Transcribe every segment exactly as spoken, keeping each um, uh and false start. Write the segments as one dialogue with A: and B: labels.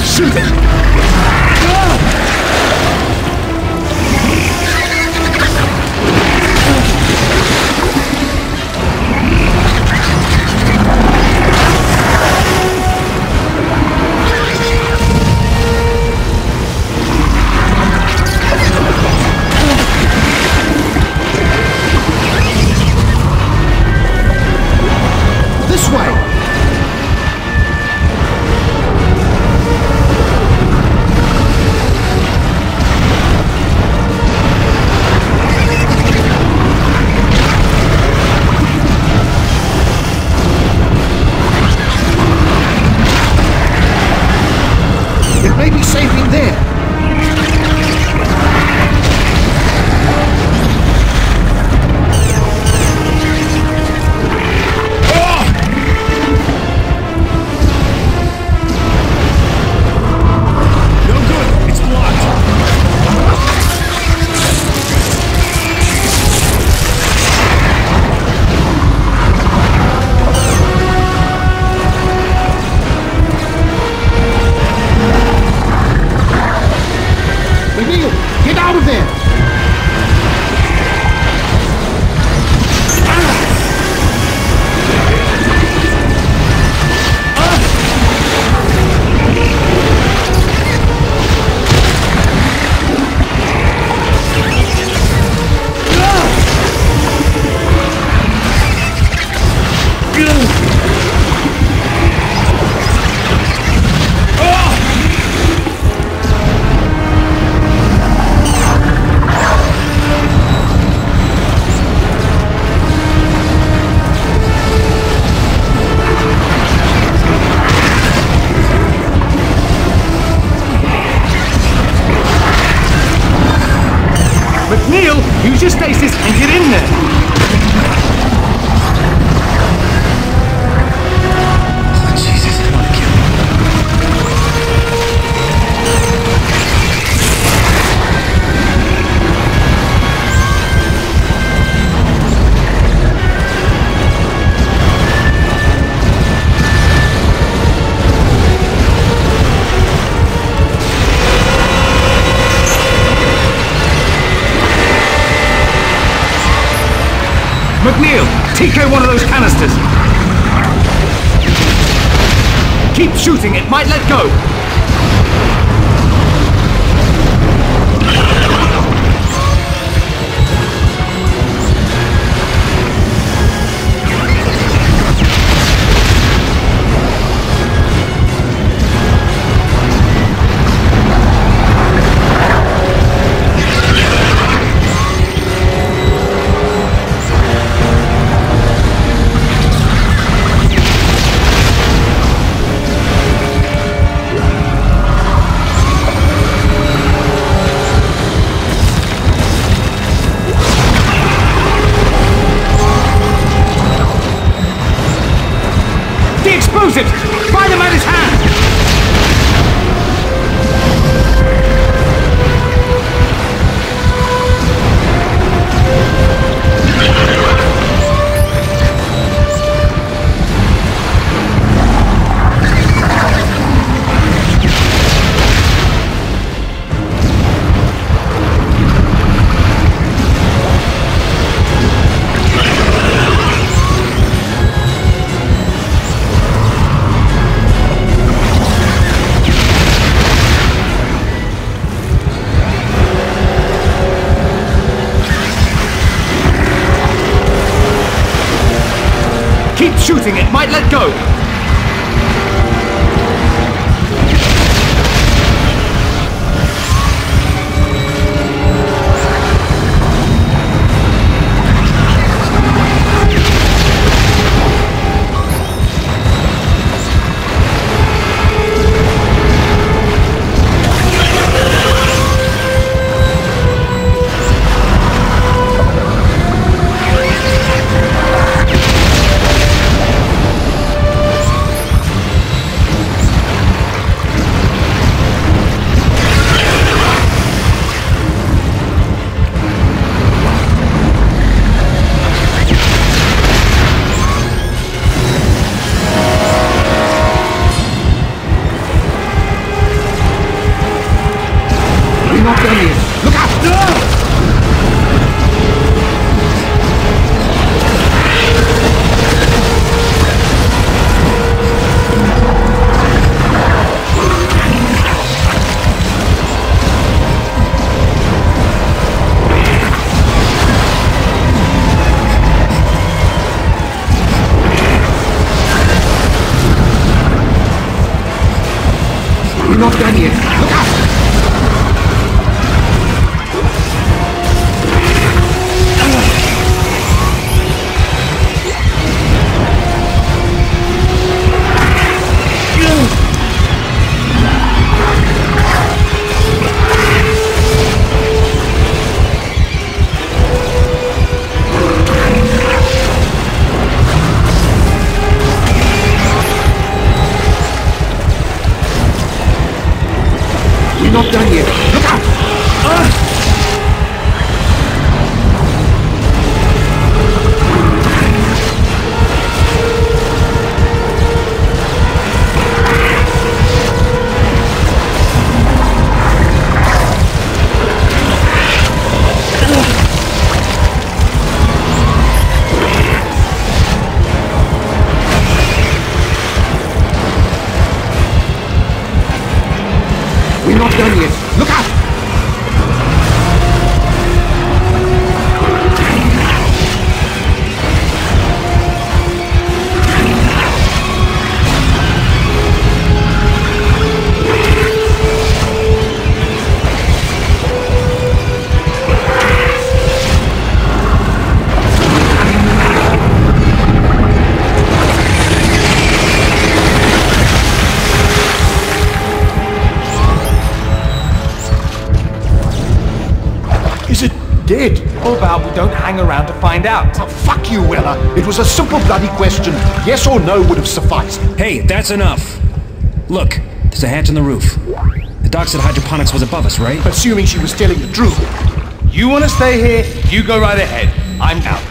A: Shoot it! Ah!
B: Use your stasis and get in there!
A: Oh, Jesus, I want to kill him.
B: McNeil, T K one of those canisters! Keep shooting, it might let go! Explosives! Fire them at his hand! Keep shooting, it might let go! not done yet. Look out! Not done yet. Look out! Uh! We're not done yet. Look out! Dead.
C: How about we don't hang around to find out?
B: Oh, fuck you, Weller. It was a simple bloody question. Yes or no would have sufficed.
A: Hey, that's enough. Look, there's a hatch on the roof. The doc said hydroponics was above us, right?
B: Assuming she was telling the truth.
C: You want to stay here? You go right ahead. I'm out.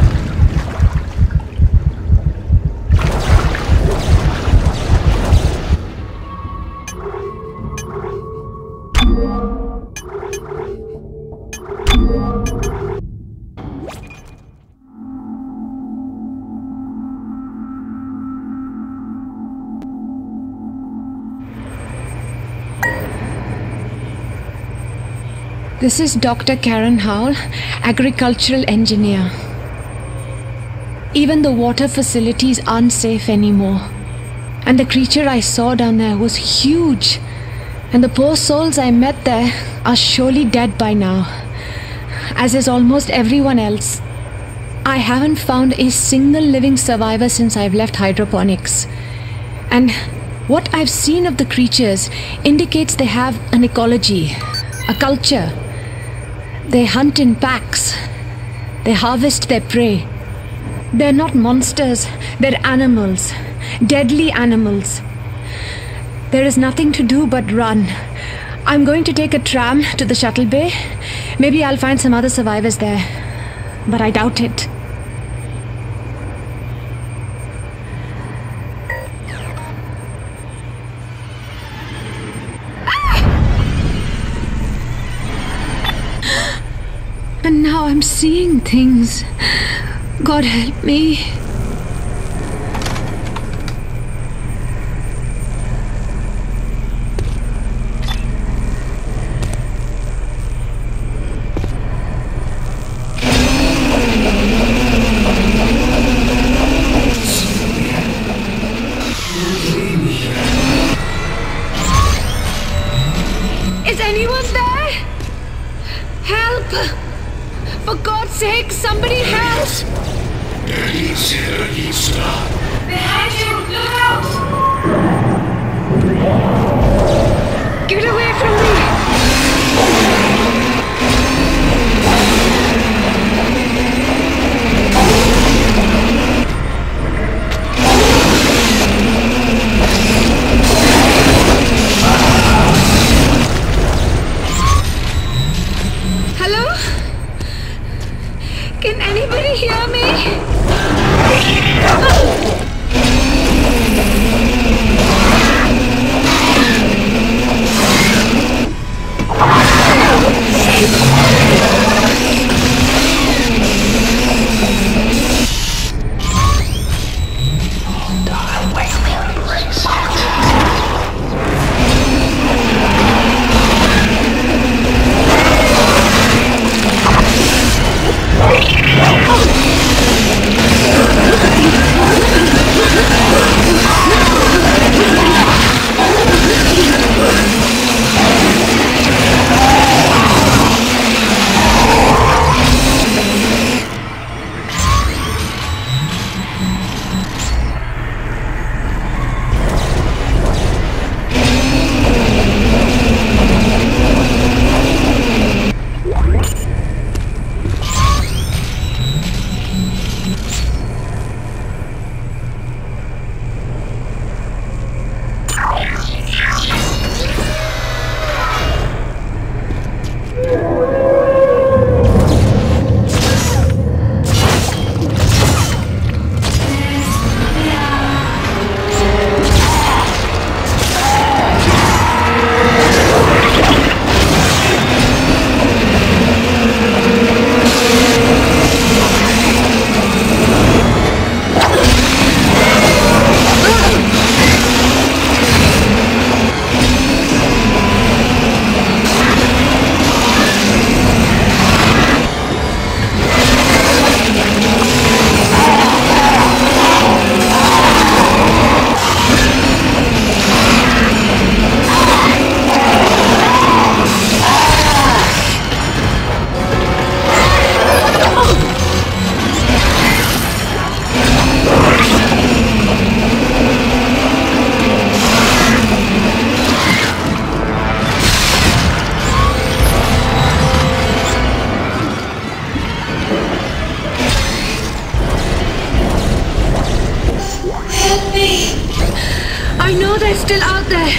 D: This is Doctor Karen Howell, agricultural engineer. Even the water facilities aren't safe anymore. And the creature I saw down there was huge. And the poor souls I met there are surely dead by now, as is almost everyone else. I haven't found a single living survivor since I've left hydroponics. And what I've seen of the creatures indicates they have an ecology, a culture. They hunt in packs. They harvest their prey. They're not monsters, they're animals. Deadly animals. There is nothing to do but run. I'm going to take a tram to the shuttle bay. Maybe I'll find some other survivors there. But I doubt it. And now I'm seeing things. God help me. Is anyone there? Help! For God's sake, somebody help!
E: He's here, he's stopped.
D: Behind you! Look out! Get away from me! Hello? Can anybody hear me? I know they're still out there.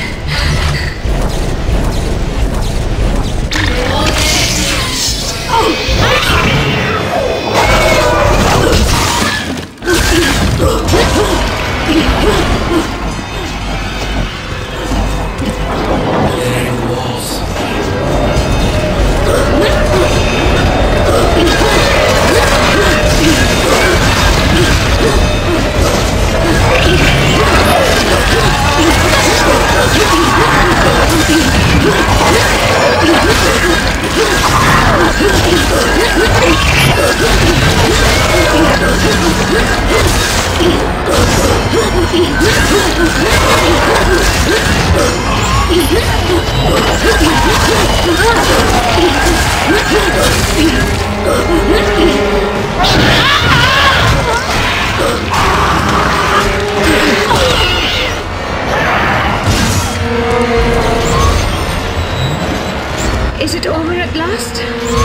D: Is it over at last?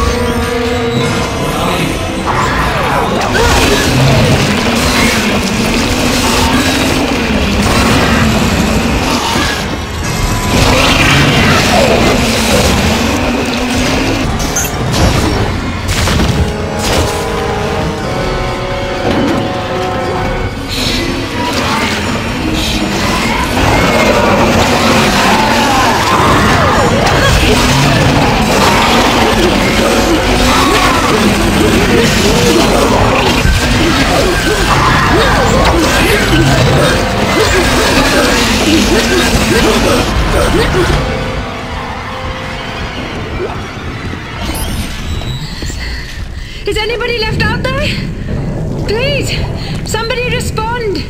D: Is anybody left out there? Please, somebody respond.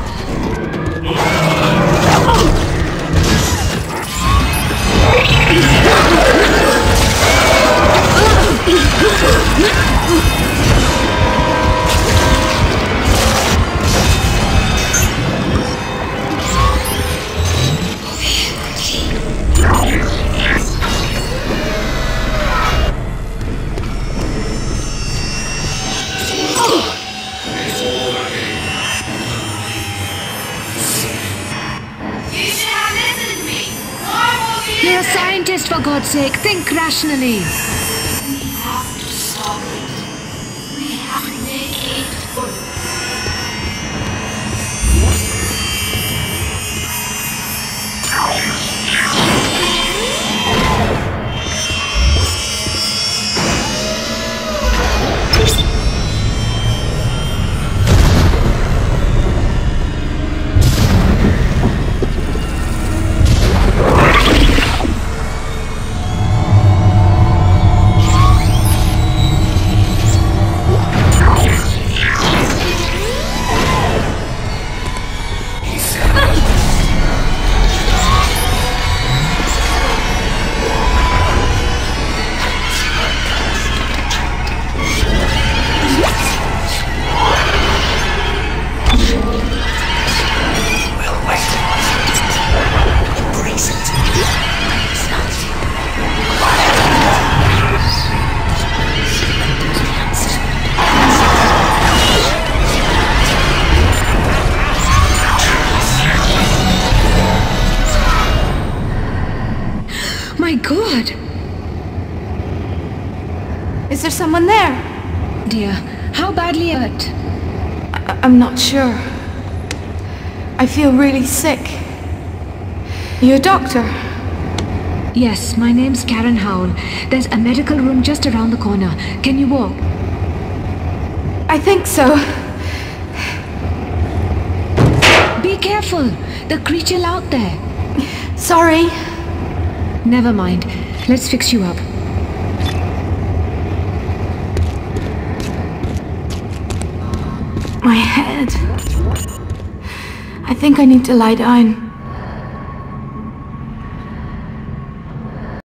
D: You're a scientist, for God's sake. Think rationally.
F: We have to stop it. We have to make it good.
D: My God!
G: Is there someone there?
D: Dear, how badly hurt?
G: I I'm not sure. I feel really sick. You a doctor?
D: Yes, my name's Karen Howell. There's a medical room just around the corner. Can you walk?
G: I think so.
D: Be careful! The creature out there.
G: Sorry.
D: Never mind. Let's fix you up.
G: My head. I think I need to lie down.